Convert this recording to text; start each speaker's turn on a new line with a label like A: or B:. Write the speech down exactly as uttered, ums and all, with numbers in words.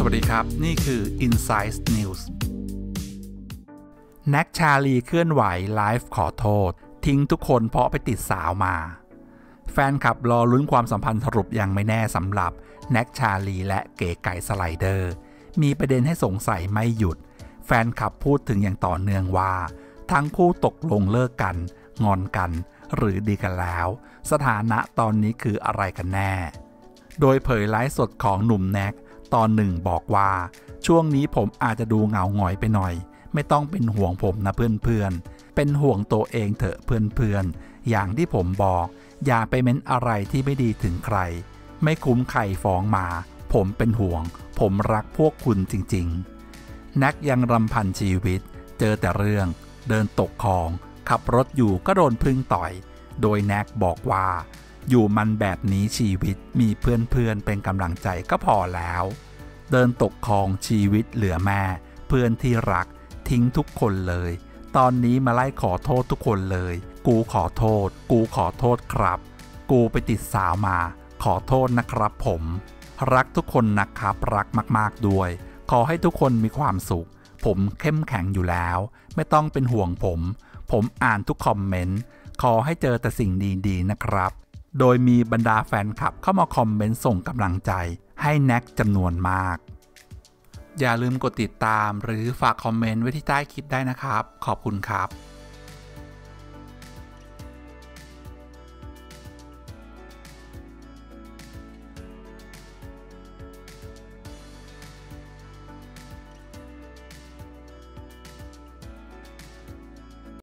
A: วัสดีครับนี่คือ Insights News แน็กชาลีเคลื่อนไหวไลฟ์ขอโทษทิ้งทุกคนเพราะไปติดสาวมาแฟนคลับรอลุ้นความสัมพันธ์สรุปยังไม่แน่สำหรับแน็กชาลีและเก๋ไก่สไลเดอร์มีประเด็นให้สงสัยไม่หยุดแฟนคลับพูดถึงอย่างต่อเนื่องว่าทั้งคู่ตกลงเลิกกันงอนกันหรือดีกันแล้วสถานะตอนนี้คืออะไรกันแน่โดยเผยไลฟ์สดของหนุ่มแน็กตอนหนึ่งบอกว่าช่วงนี้ผมอาจจะดูเหงาหงอยไปหน่อยไม่ต้องเป็นห่วงผมนะเพื่อนๆเป็นห่วงตัวเองเถอะเพื่อนๆอย่างที่ผมบอกอย่าไปเม้นอะไรที่ไม่ดีถึงใครไม่คุ้มใครฟ้องมาผมเป็นห่วงผมรักพวกคุณจริงๆแน็กยังรำพันชีวิตเจอแต่เรื่องเดินตกคลองขับรถอยู่ก็โดนพึ่งต่อยโดยแน็กบอกว่าอยู่มันแบบนี้ชีวิตมีเพื่อนๆเป็นกำลังใจก็พอแล้วเดินตกคลองชีวิตเหลือแม่เพื่อนที่รักทิ้งทุกคนเลยตอนนี้มาไล่ขอโทษทุกคนเลยกูขอโทษกูขอโทษครับกูไปติดสาวมาขอโทษนะครับผมรักทุกคนนะครับรักมากๆด้วยขอให้ทุกคนมีความสุขผมเข้มแข็งอยู่แล้วไม่ต้องเป็นห่วงผมผมอ่านทุกคอมเมนต์ขอให้เจอแต่สิ่งดีๆนะครับโดยมีบรรดาแฟนคลับเข้ามาคอมเมนต์ส่งกำลังใจให้แน็กจำนวนมากอย่าลืมกดติดตามหรือฝากคอมเมนต์ไว้ที่ใต้คลิปได้นะครับขอบคุณครับ